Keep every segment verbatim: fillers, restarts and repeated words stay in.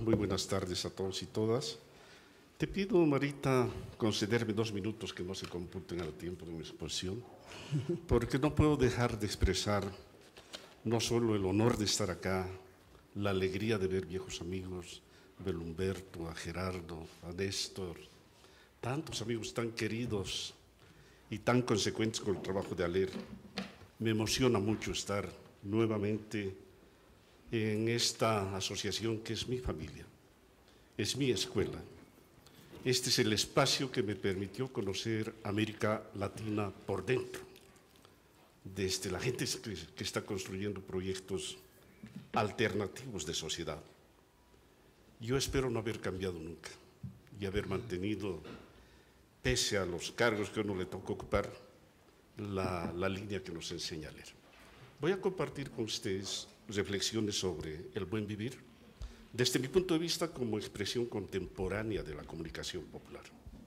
muy buenas tardes a todos y todas. Te pido, Marita, concederme dos minutos que no se computen al tiempo de mi exposición, porque no puedo dejar de expresar no solo el honor de estar acá, la alegría de ver viejos amigos, ver a Humberto, a Gerardo, a Néstor, tantos amigos tan queridos y tan consecuentes con el trabajo de ALER. Me emociona mucho estar nuevamente en esta asociación que es mi familia, es mi escuela. Este es el espacio que me permitió conocer América Latina por dentro, desde la gente que, que está construyendo proyectos alternativos de sociedad. Yo espero no haber cambiado nunca y haber mantenido, pese a los cargos que a uno le toca ocupar, la, la línea que nos enseña a leer. Voy a compartir con ustedes reflexiones sobre el buen vivir, desde mi punto de vista como expresión contemporánea de la comunicación popular.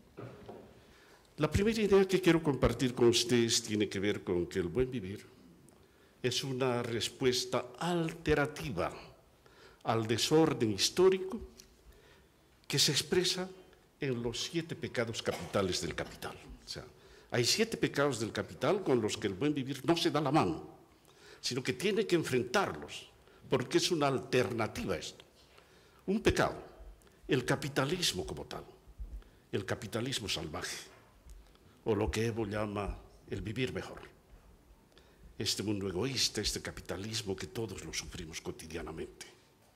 La primera idea que quiero compartir con ustedes tiene que ver con que el buen vivir es una respuesta alterativa al desorden histórico que se expresa en los siete pecados capitales del capital. O sea, hay siete pecados del capital con los que el buen vivir no se da la mano, sino que tiene que enfrentarlos, porque es una alternativa a esto. Un pecado, el capitalismo como tal, el capitalismo salvaje, o lo que Evo llama el vivir mejor. Este mundo egoísta, este capitalismo que todos lo sufrimos cotidianamente.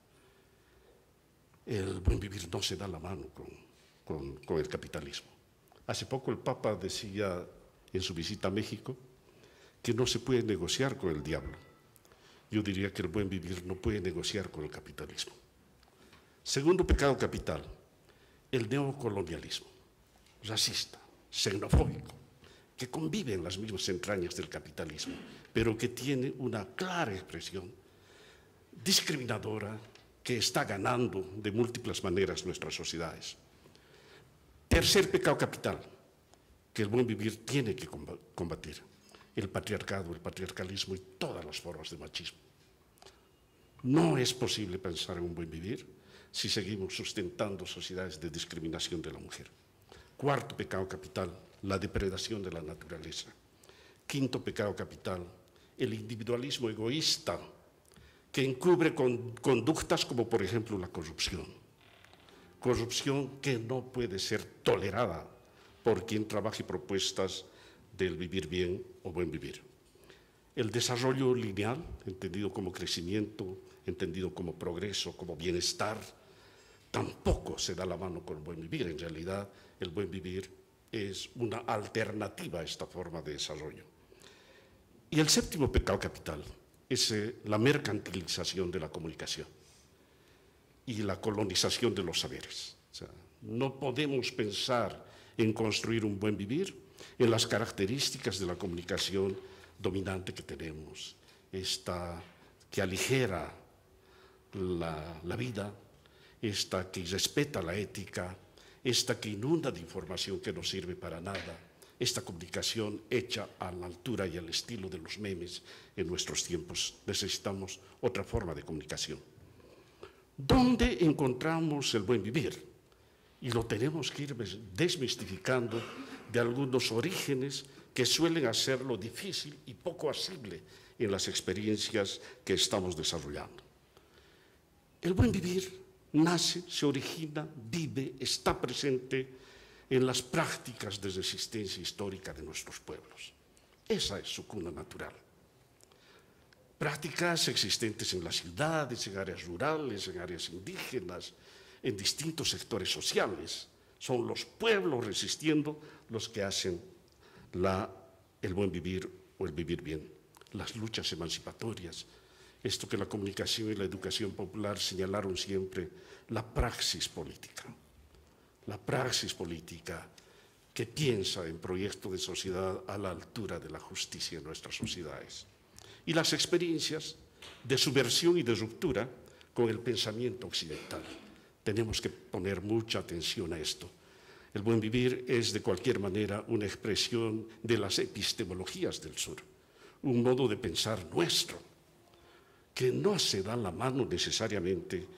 El buen vivir no se da la mano con, con, con el capitalismo. Hace poco el Papa decía en su visita a México que no se puede negociar con el diablo. Yo diría que el buen vivir no puede negociar con el capitalismo. Segundo pecado capital, el neocolonialismo, racista, xenofóbico, que convive en las mismas entrañas del capitalismo, pero que tiene una clara expresión discriminadora que está ganando de múltiples maneras nuestras sociedades. Tercer pecado capital, que el buen vivir tiene que combatir, el patriarcado, el patriarcalismo y todas las formas de machismo. No es posible pensar en un buen vivir si seguimos sustentando sociedades de discriminación de la mujer. Cuarto pecado capital, la depredación de la naturaleza. Quinto pecado capital, el individualismo egoísta que encubre con conductas como, por ejemplo, la corrupción. Corrupción que no puede ser tolerada por quien trabaje propuestas del vivir bien o buen vivir. El desarrollo lineal, entendido como crecimiento, entendido como progreso, como bienestar, tampoco se da la mano con el buen vivir. En realidad, el buen vivir es una alternativa a esta forma de desarrollo. Y el séptimo pecado capital es eh, la mercantilización de la comunicación y la colonización de los saberes. O sea, no podemos pensar en construir un buen vivir en las características de la comunicación dominante que tenemos, esta que aligera la, la vida, esta que respeta la ética, esta que inunda de información que no sirve para nada, esta comunicación hecha a la altura y al estilo de los memes en nuestros tiempos. Necesitamos otra forma de comunicación. ¿Dónde encontramos el buen vivir? Y lo tenemos que ir desmistificando de algunos orígenes que suelen hacerlo difícil y poco asible en las experiencias que estamos desarrollando. El buen vivir nace, se origina, vive, está presente en las prácticas de resistencia histórica de nuestros pueblos. Esa es su cuna natural. Prácticas existentes en las ciudades, en áreas rurales, en áreas indígenas, en distintos sectores sociales. Son los pueblos resistiendo los que hacen la, el buen vivir o el vivir bien. Las luchas emancipatorias, esto que la comunicación y la educación popular señalaron siempre, la praxis política. La praxis política que piensa en proyectos de sociedad a la altura de la justicia en nuestras sociedades. Y las experiencias de subversión y de ruptura con el pensamiento occidental. Tenemos que poner mucha atención a esto. El buen vivir es de cualquier manera una expresión de las epistemologías del sur, un modo de pensar nuestro, que no se da la mano necesariamente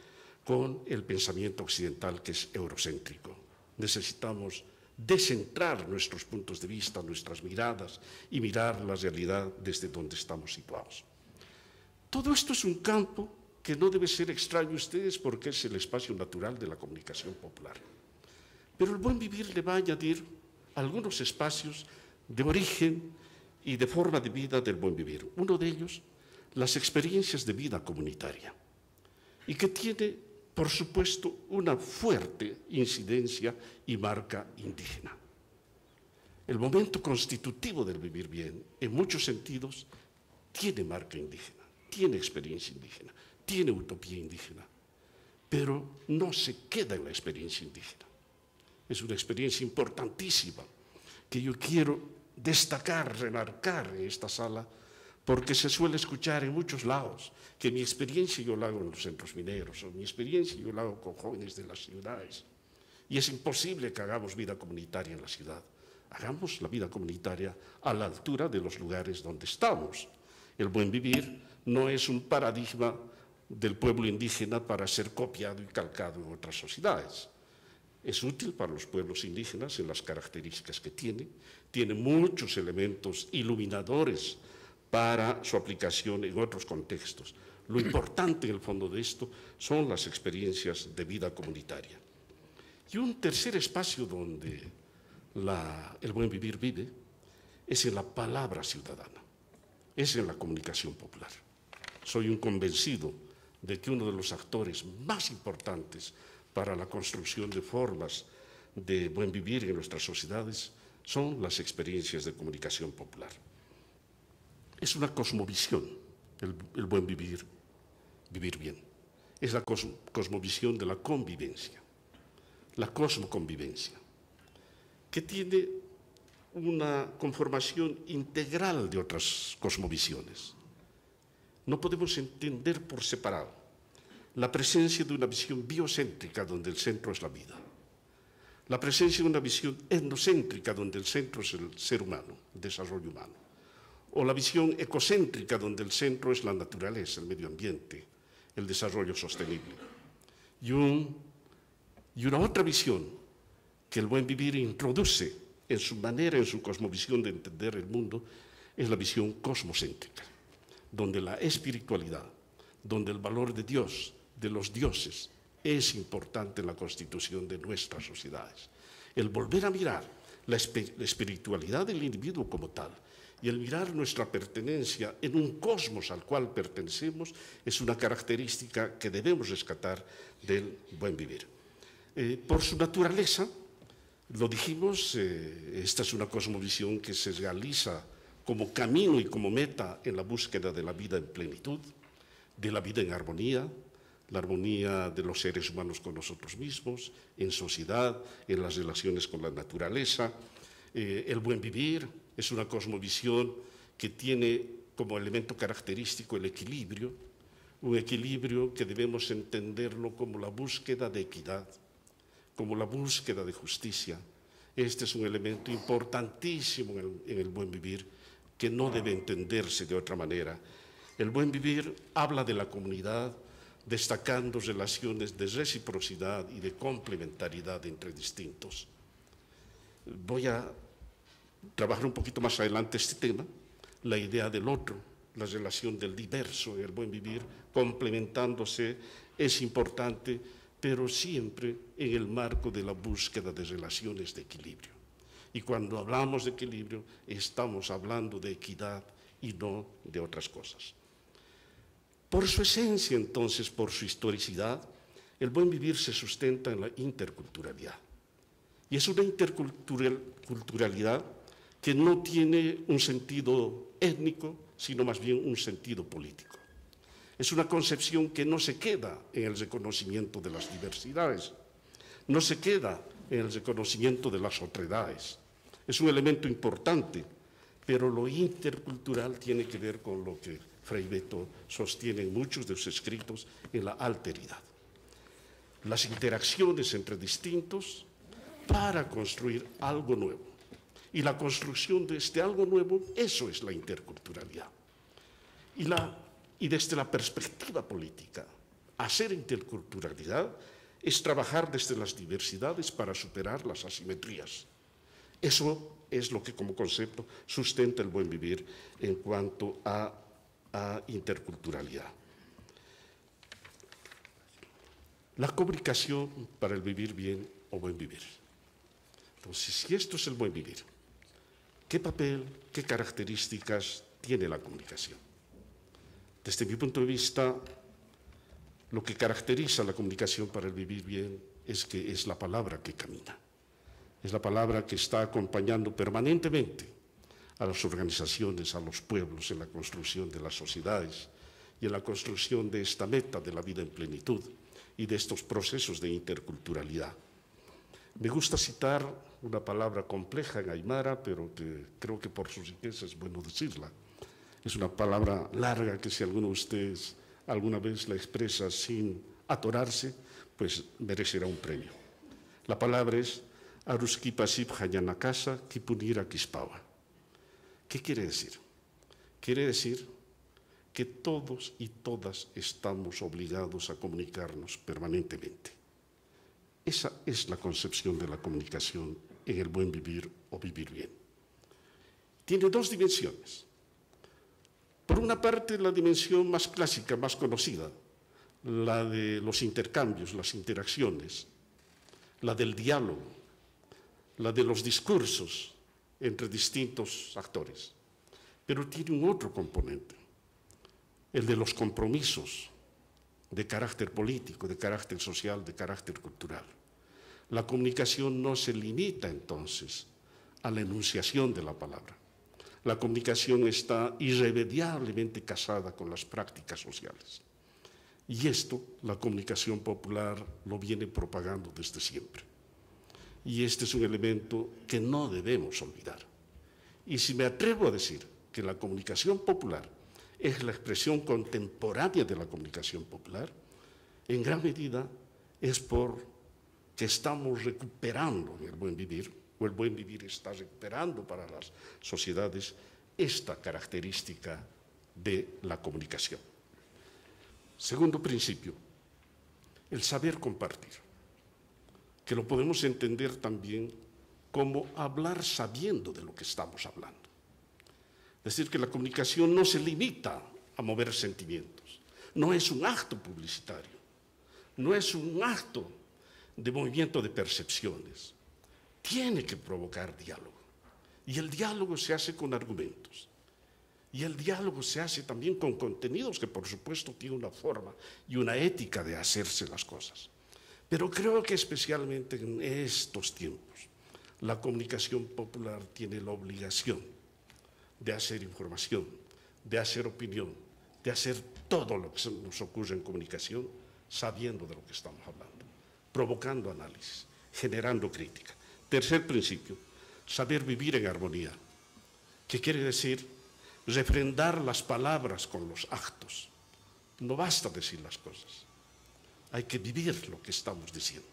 con el pensamiento occidental que es eurocéntrico. Necesitamos descentrar nuestros puntos de vista, nuestras miradas y mirar la realidad desde donde estamos situados. Todo esto es un campo que no debe ser extraño a ustedes porque es el espacio natural de la comunicación popular. Pero el buen vivir le va a añadir algunos espacios de origen y de forma de vida del buen vivir. Uno de ellos, las experiencias de vida comunitaria, y que tiene, por supuesto, una fuerte incidencia y marca indígena. El momento constitutivo del vivir bien, en muchos sentidos, tiene marca indígena, tiene experiencia indígena, tiene utopía indígena, pero no se queda en la experiencia indígena. Es una experiencia importantísima que yo quiero destacar, remarcar en esta sala, porque se suele escuchar en muchos lados que mi experiencia yo la hago en los centros mineros, o mi experiencia yo la hago con jóvenes de las ciudades. Y es imposible que hagamos vida comunitaria en la ciudad. Hagamos la vida comunitaria a la altura de los lugares donde estamos. El buen vivir no es un paradigma del pueblo indígena para ser copiado y calcado en otras sociedades. Es útil para los pueblos indígenas en las características que tiene, tiene muchos elementos iluminadores para su aplicación en otros contextos. Lo importante en el fondo de esto son las experiencias de vida comunitaria. Y un tercer espacio donde la, el buen vivir vive es en la palabra ciudadana, es en la comunicación popular. Soy un convencido de que uno de los actores más importantes para la construcción de formas de buen vivir en nuestras sociedades son las experiencias de comunicación popular. Es una cosmovisión, el, el buen vivir, vivir bien. Es la cos, cosmovisión de la convivencia, la cosmoconvivencia, que tiene una conformación integral de otras cosmovisiones. No podemos entender por separado la presencia de una visión biocéntrica donde el centro es la vida, la presencia de una visión etnocéntrica donde el centro es el ser humano, el desarrollo humano, o la visión ecocéntrica donde el centro es la naturaleza, el medio ambiente, el desarrollo sostenible. Y, un, y una otra visión que el buen vivir introduce en su manera, en su cosmovisión de entender el mundo, es la visión cosmocéntrica, donde la espiritualidad, donde el valor de Dios, de los dioses, es importante en la constitución de nuestras sociedades. El volver a mirar la, la espiritualidad del individuo como tal y el mirar nuestra pertenencia en un cosmos al cual pertenecemos es una característica que debemos rescatar del buen vivir. Eh, por su naturaleza, lo dijimos, eh, esta es una cosmovisión que se realiza como camino y como meta en la búsqueda de la vida en plenitud, de la vida en armonía, la armonía de los seres humanos con nosotros mismos, en sociedad, en las relaciones con la naturaleza. Eh, el buen vivir es una cosmovisión que tiene como elemento característico el equilibrio, un equilibrio que debemos entenderlo como la búsqueda de equidad, como la búsqueda de justicia. Este es un elemento importantísimo en el, en el buen vivir que no debe entenderse de otra manera. El buen vivir habla de la comunidad, destacando relaciones de reciprocidad y de complementariedad entre distintos. Voy a trabajar un poquito más adelante este tema, la idea del otro, la relación del diverso en el buen vivir, complementándose, es importante, pero siempre en el marco de la búsqueda de relaciones de equilibrio. Y cuando hablamos de equilibrio, estamos hablando de equidad y no de otras cosas. Por su esencia, entonces, por su historicidad, el buen vivir se sustenta en la interculturalidad. Y es una interculturalidad que no tiene un sentido étnico, sino más bien un sentido político. Es una concepción que no se queda en el reconocimiento de las diversidades, no se queda en el reconocimiento de las otredades. Es un elemento importante, pero lo intercultural tiene que ver con lo que Frei Betto sostiene en muchos de sus escritos en la alteridad. Las interacciones entre distintos para construir algo nuevo. Y la construcción de este algo nuevo, eso es la interculturalidad. Y, la, y desde la perspectiva política, Hacer interculturalidad es trabajar desde las diversidades para superar las asimetrías. Eso es lo que como concepto sustenta el buen vivir en cuanto a, a interculturalidad. La comunicación para el vivir bien o buen vivir. Entonces, si esto es el buen vivir, ¿qué papel, qué características tiene la comunicación? Desde mi punto de vista, lo que caracteriza la comunicación para el vivir bien es que es la palabra que camina. Es la palabra que está acompañando permanentemente a las organizaciones, a los pueblos en la construcción de las sociedades y en la construcción de esta meta de la vida en plenitud y de estos procesos de interculturalidad. Me gusta citar una palabra compleja en aymara, pero que creo que por su riqueza es bueno decirla. Es una palabra larga que si alguno de ustedes alguna vez la expresa sin atorarse, pues merecerá un premio. La palabra es Aruski pasip hayanakasa kipunira kispawa. ¿Qué quiere decir? Quiere decir que todos y todas estamos obligados a comunicarnos permanentemente. Esa es la concepción de la comunicación en el buen vivir o vivir bien. Tiene dos dimensiones. Por una parte, la dimensión más clásica, más conocida, la de los intercambios, las interacciones, la del diálogo, la de los discursos entre distintos actores. Pero tiene un otro componente, el de los compromisos de carácter político, de carácter social, de carácter cultural. La comunicación no se limita entonces a la enunciación de la palabra. La comunicación está irremediablemente casada con las prácticas sociales. Y esto, la comunicación popular lo viene propagando desde siempre. Y este es un elemento que no debemos olvidar. Y si me atrevo a decir que la comunicación popular es la expresión contemporánea de la comunicación popular, en gran medida es porque estamos recuperando el buen vivir, o el buen vivir está recuperando para las sociedades esta característica de la comunicación. Segundo principio, el saber compartir, que lo podemos entender también como hablar sabiendo de lo que estamos hablando. Es decir, que la comunicación no se limita a mover sentimientos, no es un acto publicitario, no es un acto de movimiento de percepciones, tiene que provocar diálogo. Y el diálogo se hace con argumentos. Y el diálogo se hace también con contenidos que, por supuesto, tienen una forma y una ética de hacerse las cosas. Pero creo que especialmente en estos tiempos, la comunicación popular tiene la obligación de hacer información, de hacer opinión, de hacer todo lo que nos ocurre en comunicación, sabiendo de lo que estamos hablando, provocando análisis, generando crítica. Tercer principio, saber vivir en armonía, que quiere decir refrendar las palabras con los actos. No basta decir las cosas, hay que vivir lo que estamos diciendo.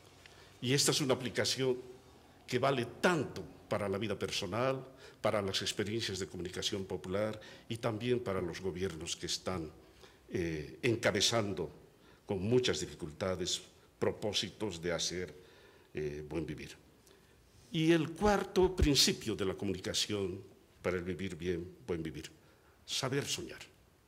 Y esta es una aplicación que vale tanto para la vida personal, para las experiencias de comunicación popular y también para los gobiernos que están eh, encabezando con muchas dificultades propósitos de hacer eh, buen vivir. Y el cuarto principio de la comunicación para el vivir bien, buen vivir, saber soñar.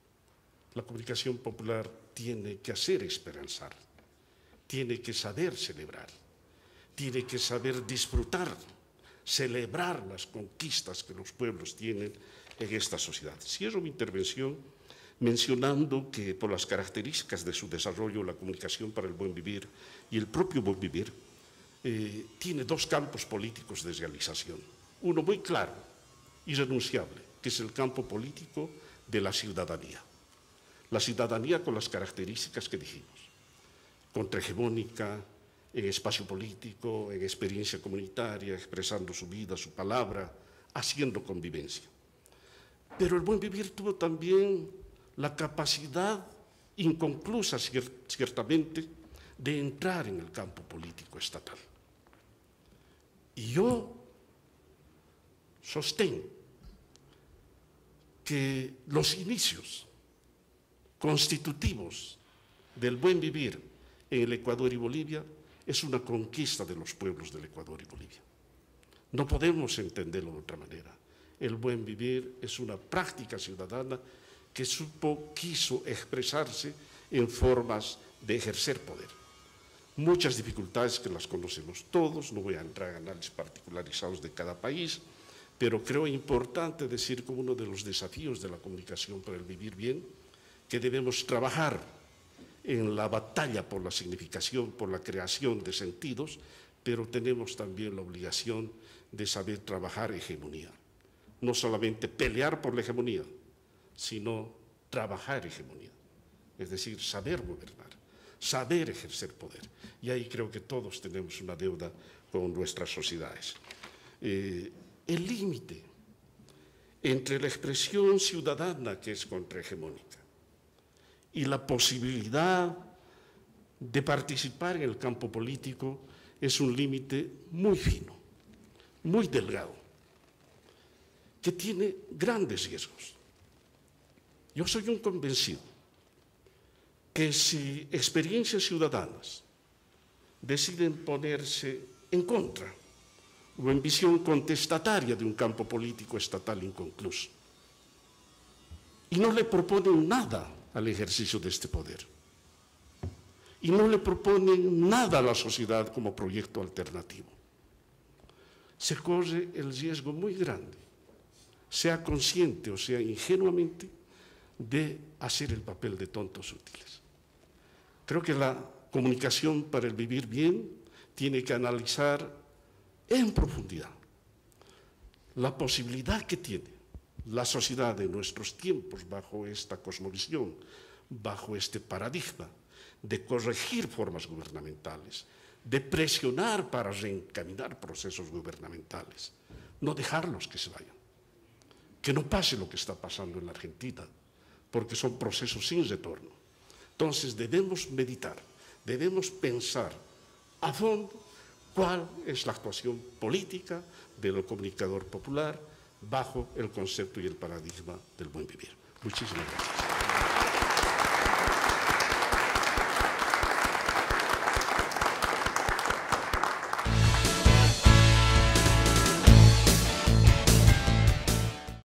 La comunicación popular tiene que hacer esperanzar, tiene que saber celebrar, tiene que saber disfrutar, celebrar las conquistas que los pueblos tienen en esta sociedad. Cierro mi intervención mencionando que por las características de su desarrollo, la comunicación para el buen vivir y el propio buen vivir, eh, tiene dos campos políticos de realización. Uno muy claro, irrenunciable, que es el campo político de la ciudadanía. La ciudadanía con las características que dijimos, contrahegemónica, en espacio político, en experiencia comunitaria, expresando su vida, su palabra, haciendo convivencia. Pero el buen vivir tuvo también la capacidad inconclusa, ciertamente, de entrar en el campo político estatal. Y yo sostengo que los inicios constitutivos del buen vivir en el Ecuador y Bolivia es una conquista de los pueblos del Ecuador y Bolivia. No podemos entenderlo de otra manera. El buen vivir es una práctica ciudadana que supo, quiso expresarse en formas de ejercer poder. Muchas dificultades que las conocemos todos, no voy a entrar en análisis particularizados de cada país, pero creo importante decir como uno de los desafíos de la comunicación para el vivir bien, que debemos trabajar en la batalla por la significación, por la creación de sentidos, pero tenemos también la obligación de saber trabajar hegemonía. No solamente pelear por la hegemonía, sino trabajar hegemonía. Es decir, saber gobernar, saber ejercer poder. Y ahí creo que todos tenemos una deuda con nuestras sociedades. Eh, el límite entre la expresión ciudadana, que es contrahegemónica, y la posibilidad de participar en el campo político es un límite muy fino, muy delgado, que tiene grandes riesgos. Yo soy un convencido que si experiencias ciudadanas deciden ponerse en contra o en visión contestataria de un campo político estatal inconcluso y no le proponen nada al ejercicio de este poder y no le proponen nada a la sociedad como proyecto alternativo, se corre el riesgo muy grande, sea consciente o sea ingenuamente, de hacer el papel de tontos útiles. Creo que la comunicación para el vivir bien tiene que analizar en profundidad la posibilidad que tiene la sociedad de nuestros tiempos bajo esta cosmovisión, bajo este paradigma, de corregir formas gubernamentales, de presionar para reencaminar procesos gubernamentales, no dejarlos que se vayan, que no pase lo que está pasando en la Argentina, porque son procesos sin retorno. Entonces debemos meditar, debemos pensar a fondo cuál es la actuación política del comunicador popular bajo el concepto y el paradigma del buen vivir. Muchísimas gracias.